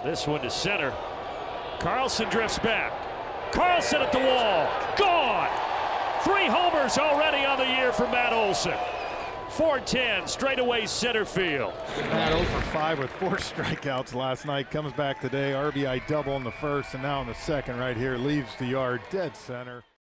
This one to center. Carlson drifts back. Carlson at the wall. Gone. 3 homers already on the year for Matt Olson. 4-10 straightaway center field. Matt 0 for 5 with 4 strikeouts last night. Comes back today. RBI double in the first and now in the second right here. Leaves the yard dead center.